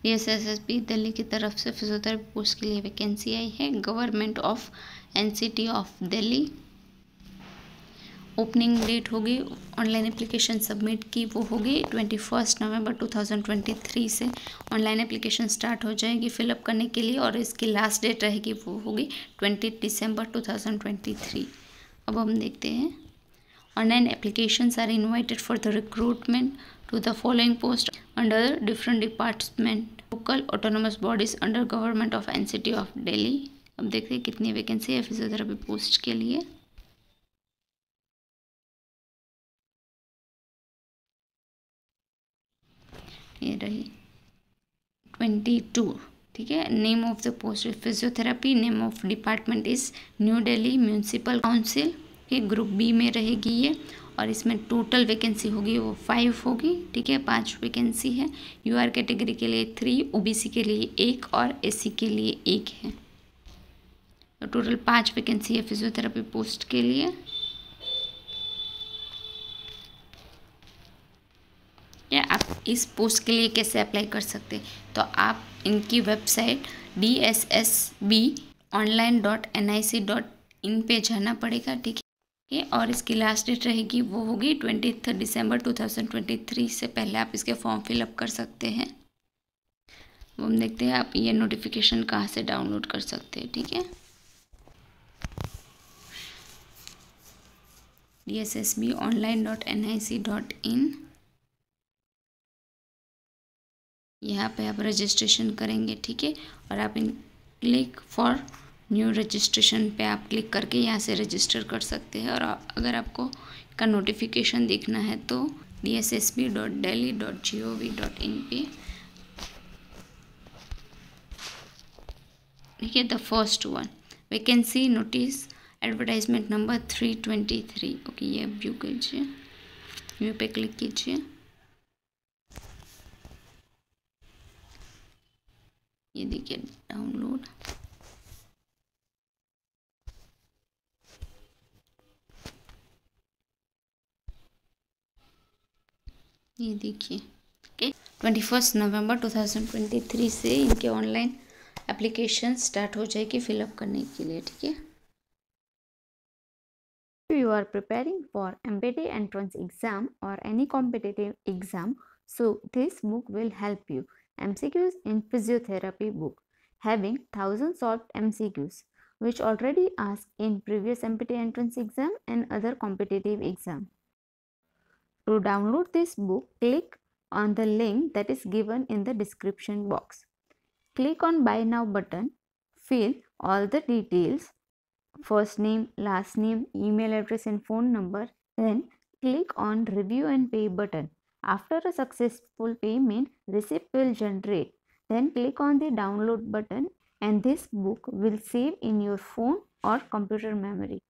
DSSSB Delhi की तरफ से फिजियोथेरेपी पोस्ट के लिए वैकेंसी आई है। Government of NCT of Delhi. Opening date होगी, ऑनलाइन एप्लीकेशन सबमिट की वो होगी 21 नवंबर 2023 से ऑनलाइन एप्लीकेशन स्टार्ट हो जाएगी फिलअप करने के लिए, और इसकी लास्ट डेट रहेगी वो होगी 20 दिसंबर 2023। अब हम देखते हैं। Online applications are invited for the recruitment to the following post under different department local autonomous bodies under government of NCT of Delhi. अब देखते हैं कितनी वैकेंसी है फिजियोथेरेपी पोस्ट के लिए। ये रही 22, ठीक है। Name of the post physiotherapy, name of department is new Delhi municipal council, ये ग्रुप बी में रहेगी ये, और इसमें टोटल वैकेंसी होगी वो 5 होगी, ठीक है। 5 वैकेंसी है। UR कैटेगरी के लिए 3, OBC के लिए 1 और SC के लिए 1 है। तो टोटल 5 वैकेंसी है फिजियोथेरेपी पोस्ट के लिए। या आप इस पोस्ट के लिए कैसे अप्लाई कर सकते हैं, तो आप इनकी वेबसाइट DSSBonline.nic.in पे जाना पड़ेगा, ठीक है। और इसकी लास्ट डेट रहेगी वो होगी 20 दिसंबर 2023 से पहले आप इसके फॉर्म फिलअप कर सकते हैं। हम देखते हैं आप ये नोटिफिकेशन कहाँ से डाउनलोड कर सकते हैं, ठीक है। DSSBonline.nic.in, यहाँ पे आप रजिस्ट्रेशन करेंगे, ठीक है। और आप इन क्लिक फॉर न्यू रजिस्ट्रेशन पे आप क्लिक करके यहाँ से रजिस्टर कर सकते हैं। और अगर आपको का नोटिफिकेशन देखना है तो dssb.delhi.gov.in पे, ठीक है। The first one vacancy notice advertisement number 323, okay. ये व्यू कीजिए, व्यू पे क्लिक कीजिए। ये देखिए डाउनलोड, ये देखिए, ओके। 21 नवंबर 2023 से इनके ऑनलाइन एप्लीकेशन स्टार्ट हो जाएगी फिलअप करने के लिए, ठीक है। You are preparing for MPT entrance exam or any competitive exam, so this book will help you. MCQs in Physiotherapy book, having 1000 solved MCQs which already asked in previous MPT entrance exam and other competitive exam. To download this book, click on the link that is given in the description box. Click on Buy Now button, fill all the details, first name, last name, email address and phone number, then click on Review and Pay button. After a successful payment, receipt will generate. Then click on the download button and this book will save in your phone or computer memory.